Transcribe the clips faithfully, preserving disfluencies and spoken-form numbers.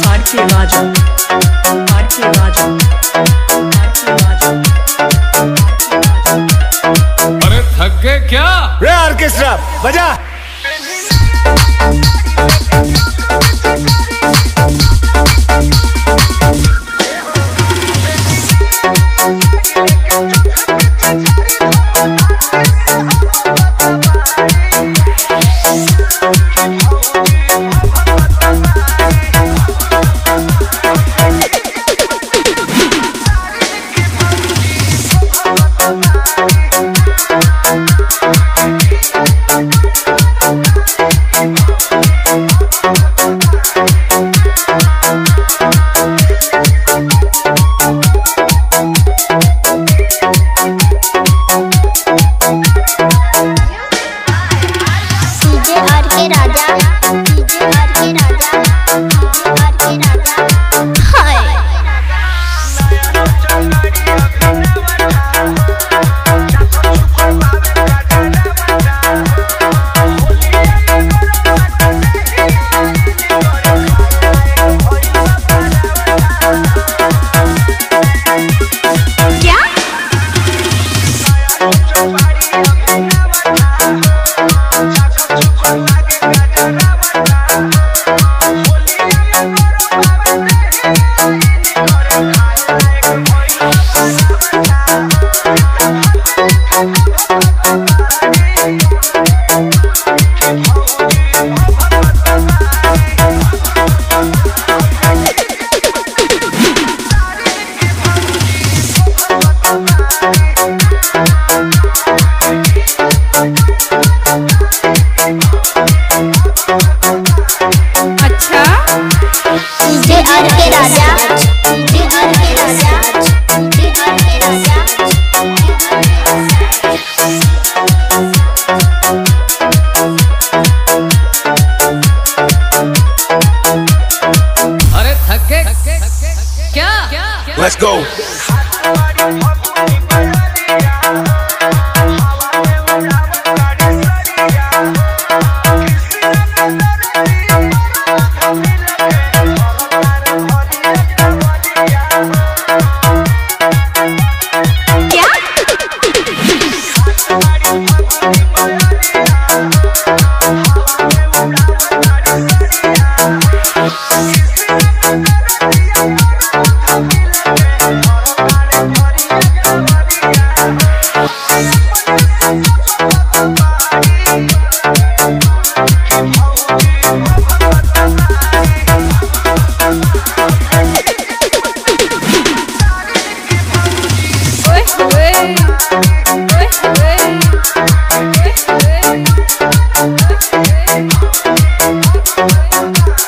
RK Raja, RK Raja, RK Raja. अरे थक गए क्या? रे ऑर्केस्ट्रा बजा। अच्छा DJ RK Raja, DJ RK Raja, DJ RK Raja. अरे थक गए क्या? Let's go.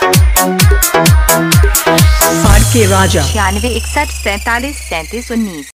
आरके राजा छियानवे इकसठ सैतालीस सैंतीस उन्नीस।